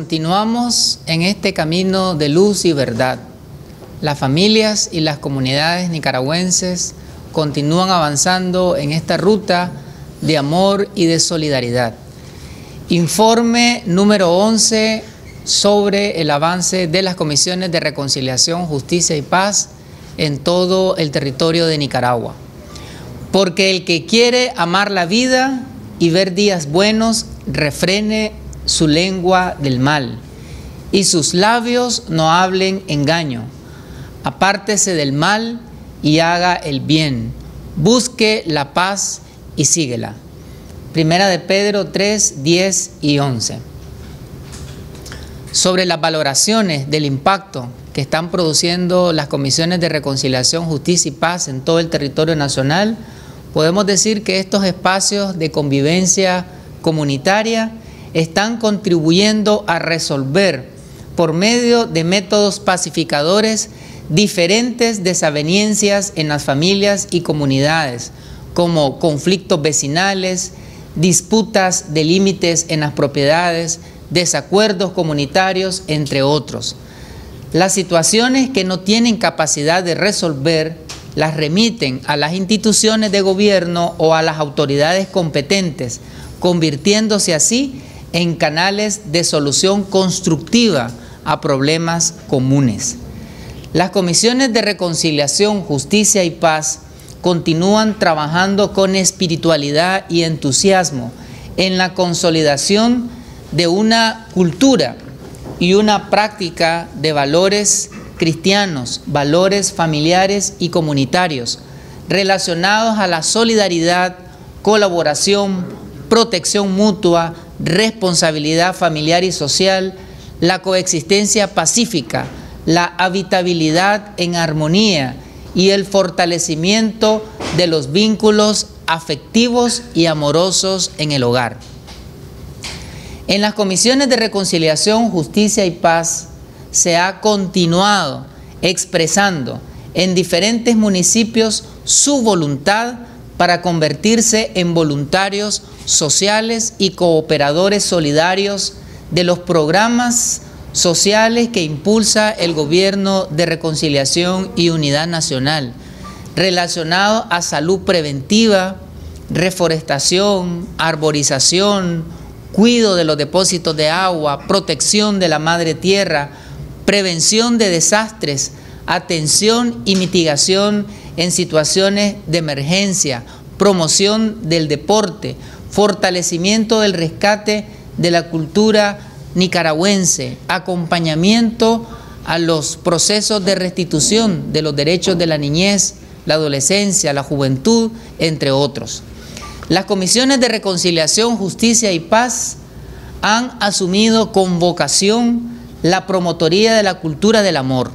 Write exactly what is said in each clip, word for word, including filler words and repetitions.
continuamos en este camino de luz y verdad. Las familias y las comunidades nicaragüenses continúan avanzando en esta ruta de amor y de solidaridad. Informe número once sobre el avance de las comisiones de reconciliación, justicia y paz en todo el territorio de Nicaragua. Porque el que quiere amar la vida y ver días buenos, refrene su lengua del mal, y sus labios no hablen engaño. Apártese del mal y haga el bien. Busque la paz y síguela. Primera de Pedro tres, diez y once. Sobre las valoraciones del impacto que están produciendo las comisiones de reconciliación, justicia y paz en todo el territorio nacional, podemos decir que estos espacios de convivencia comunitaria están contribuyendo a resolver, por medio de métodos pacificadores, diferentes desavenencias en las familias y comunidades, como conflictos vecinales, disputas de límites en las propiedades, desacuerdos comunitarios, entre otros. Las situaciones que no tienen capacidad de resolver las remiten a las instituciones de gobierno o a las autoridades competentes, convirtiéndose así en canales de solución constructiva a problemas comunes. Las comisiones de reconciliación, justicia y paz continúan trabajando con espiritualidad y entusiasmo en la consolidación de una cultura y una práctica de valores cristianos, valores familiares y comunitarios, relacionados a la solidaridad, colaboración, protección mutua, responsabilidad familiar y social, la coexistencia pacífica, la habitabilidad en armonía y el fortalecimiento de los vínculos afectivos y amorosos en el hogar. En las comisiones de reconciliación, justicia y paz se ha continuado expresando en diferentes municipios su voluntad para convertirse en voluntarios sociales y cooperadores solidarios de los programas sociales que impulsa el Gobierno de Reconciliación y Unidad Nacional, relacionados a salud preventiva, reforestación, arborización, cuidado de los depósitos de agua, protección de la madre tierra, prevención de desastres, atención y mitigación en situaciones de emergencia, promoción del deporte, fortalecimiento del rescate de la cultura nicaragüense, acompañamiento a los procesos de restitución de los derechos de la niñez, la adolescencia, la juventud, entre otros. Las comisiones de reconciliación, justicia y paz han asumido con vocación la promotoría de la cultura del amor.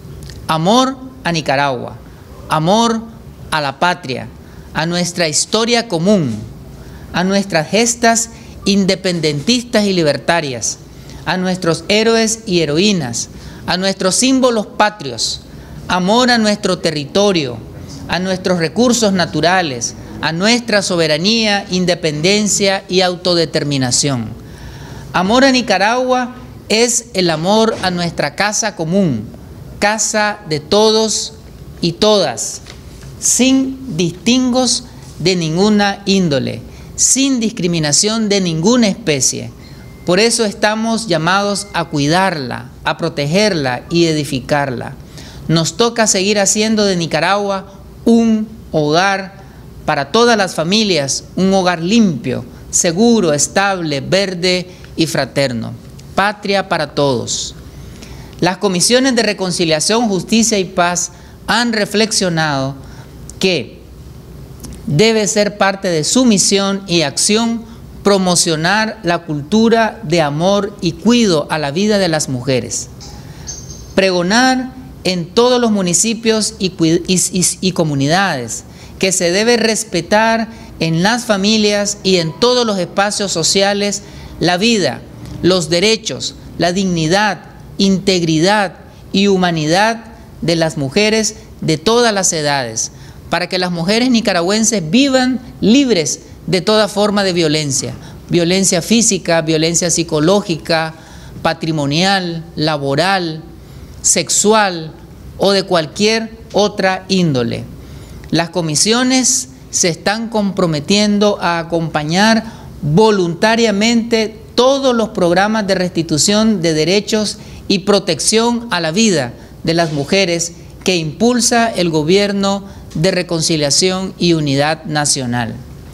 Amor a Nicaragua, amor a la patria, a nuestra historia común, a nuestras gestas independentistas y libertarias, a nuestros héroes y heroínas, a nuestros símbolos patrios, amor a nuestro territorio, a nuestros recursos naturales, a nuestra soberanía, independencia y autodeterminación. Amor a Nicaragua es el amor a nuestra casa común, casa de todos y todas, sin distingos de ninguna índole, sin discriminación de ninguna especie. Por eso estamos llamados a cuidarla, a protegerla y edificarla. Nos toca seguir haciendo de Nicaragua un hogar para todas las familias, un hogar limpio, seguro, estable, verde y fraterno. Patria para todos. Las comisiones de reconciliación, justicia y paz han reflexionado que debe ser parte de su misión y acción promocionar la cultura de amor y cuidado a la vida de las mujeres. Pregonar en todos los municipios y, y, y, y comunidades que se debe respetar en las familias y en todos los espacios sociales la vida, los derechos, la dignidad, integridad y humanidad de las mujeres de todas las edades, para que las mujeres nicaragüenses vivan libres de toda forma de violencia, violencia física, violencia psicológica, patrimonial, laboral, sexual o de cualquier otra índole. Las comisiones se están comprometiendo a acompañar voluntariamente todos los programas de restitución de derechos y protección a la vida de las mujeres que impulsa el Gobierno de Reconciliación y Unidad Nacional.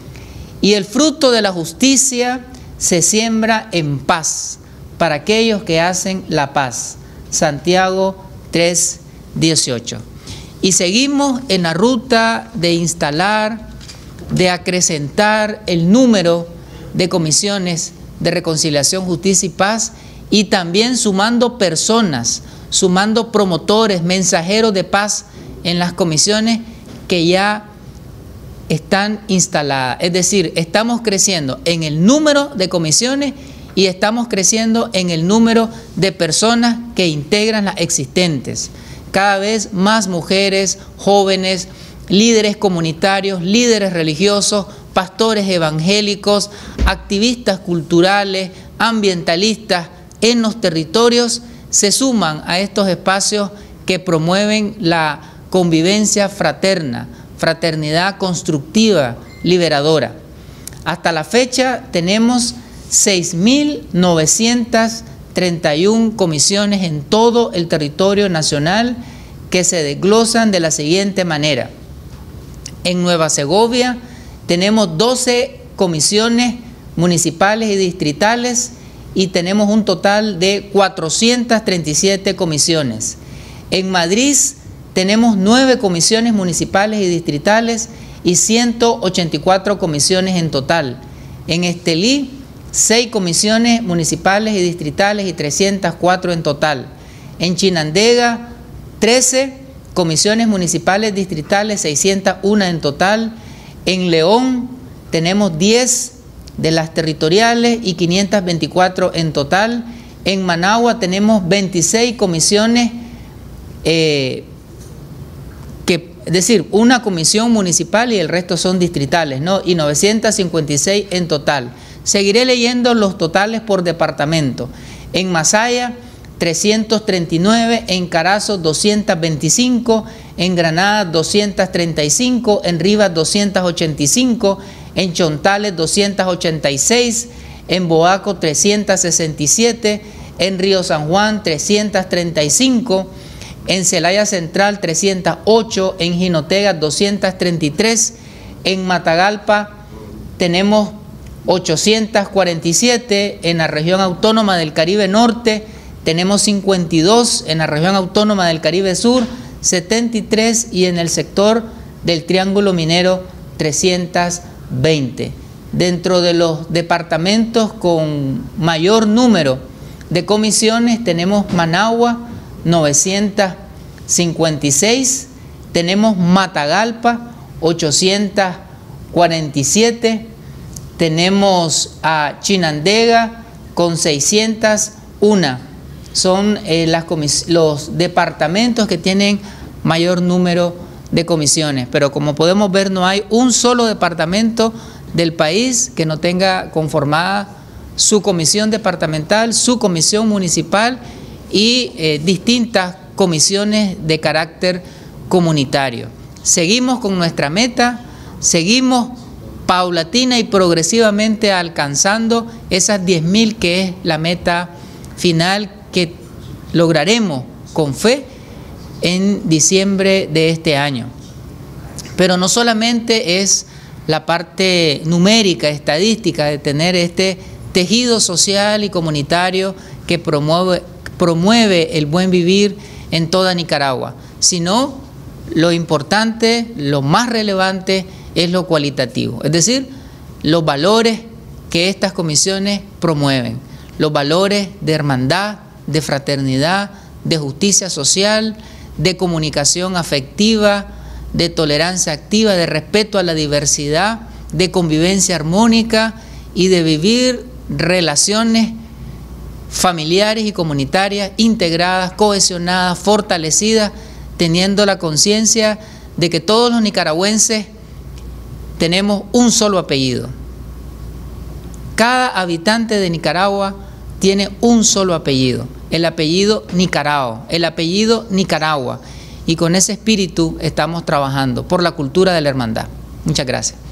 Y el fruto de la justicia se siembra en paz para aquellos que hacen la paz. Santiago tres dieciocho. Y seguimos en la ruta de instalar, de acrecentar el número de comisiones de reconciliación, justicia y paz, y también sumando personas, sumando promotores, mensajeros de paz en las comisiones que ya están instaladas. Es decir, estamos creciendo en el número de comisiones y estamos creciendo en el número de personas que integran las existentes. Cada vez más mujeres, jóvenes, líderes comunitarios, líderes religiosos, pastores evangélicos, activistas culturales, ambientalistas en los territorios se suman a estos espacios que promueven la convivencia fraterna, fraternidad constructiva, liberadora. Hasta la fecha tenemos seis mil novecientas treinta y una comisiones en todo el territorio nacional que se desglosan de la siguiente manera. En Nueva Segovia tenemos doce comisiones municipales y distritales y tenemos un total de cuatrocientas treinta y siete comisiones. En Madrid tenemos nueve comisiones municipales y distritales y ciento ochenta y cuatro comisiones en total. En Estelí, seis comisiones municipales y distritales y trescientas cuatro en total. En Chinandega, trece comisiones municipales distritales, seiscientas una en total. En León tenemos diez de las territoriales y quinientas veinticuatro en total. En Managua tenemos veintiséis comisiones, eh, que, es decir, una comisión municipal y el resto son distritales, ¿no? Y novecientas cincuenta y seis en total. Seguiré leyendo los totales por departamento. En Masaya, trescientos treinta y nueve, en Carazo, doscientos veinticinco, en Granada, doscientos treinta y cinco, en Rivas, doscientos ochenta y cinco, en Chontales, doscientos ochenta y seis, en Boaco, trescientos sesenta y siete, en Río San Juan, trescientos treinta y cinco, en Celaya Central, trescientos ocho, en Jinotega, doscientos treinta y tres, en Matagalpa tenemos ochocientos cuarenta y siete, en la región autónoma del Caribe Norte tenemos cincuenta y dos, en la región autónoma del Caribe Sur setenta y tres y en el sector del Triángulo Minero trescientos veinte. Dentro de los departamentos con mayor número de comisiones tenemos Managua, novecientos cincuenta y seis, tenemos Matagalpa, ochocientos cuarenta y siete, tenemos a Chinandega con seiscientos uno. Son eh, las los departamentos que tienen mayor número de comisiones, pero como podemos ver no hay un solo departamento del país que no tenga conformada su comisión departamental, su comisión municipal y eh, distintas comisiones de carácter comunitario. Seguimos con nuestra meta, seguimos paulatina y progresivamente alcanzando esas diez mil que es la meta final que lograremos con fe en diciembre de este año. Pero no solamente es la parte numérica, estadística de tener este tejido social y comunitario que promueve, promueve el buen vivir en toda Nicaragua, sino lo importante, lo más relevante es lo cualitativo, es decir, los valores que estas comisiones promueven, los valores de hermandad, de fraternidad, de justicia social, de comunicación afectiva, de tolerancia activa, de respeto a la diversidad, de convivencia armónica y de vivir relaciones familiares y comunitarias integradas, cohesionadas, fortalecidas, teniendo la conciencia de que todos los nicaragüenses tenemos un solo apellido. Cada habitante de Nicaragua tiene un solo apellido, el apellido Nicarao, el apellido Nicaragua. Y con ese espíritu estamos trabajando por la cultura de la hermandad. Muchas gracias.